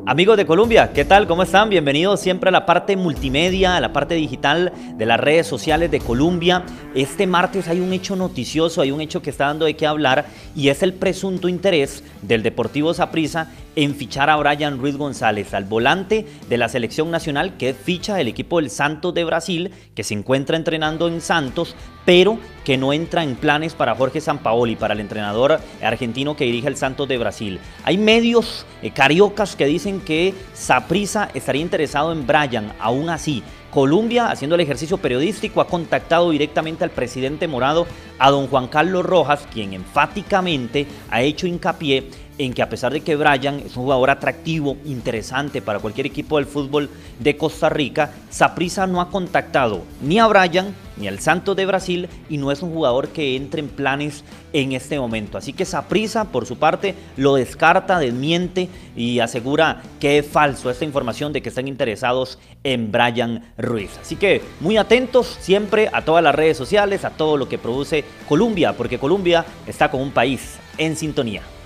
Amigos de Colombia, ¿qué tal? ¿Cómo están? Bienvenidos siempre a la parte multimedia, a la parte digital de las redes sociales de Colombia. Este martes hay un hecho noticioso, hay un hecho que está dando de qué hablar y es el presunto interés del Deportivo Saprissa en fichar a Brian Ruiz González, al volante de la selección nacional que ficha el equipo del Santos de Brasil, que se encuentra entrenando en Santos, pero que no entra en planes para Jorge Sampaoli, para el entrenador argentino que dirige el Santos de Brasil. Hay medios cariocas que dicen que Saprissa estaría interesado en Brian. Aún así, Colombia, haciendo el ejercicio periodístico, ha contactado directamente al presidente morado, a don Juan Carlos Rojas, quien enfáticamente ha hecho hincapié en que a pesar de que Brian es un jugador atractivo, interesante para cualquier equipo del fútbol de Costa Rica, Saprissa no ha contactado ni a Brian ni al Santos de Brasil y no es un jugador que entre en planes en este momento. Así que Saprissa, por su parte, lo descarta, desmiente y asegura que es falso esta información de que están interesados en Brian Ruiz. Así que muy atentos siempre a todas las redes sociales, a todo lo que produce Colombia, porque Colombia está con un país en sintonía.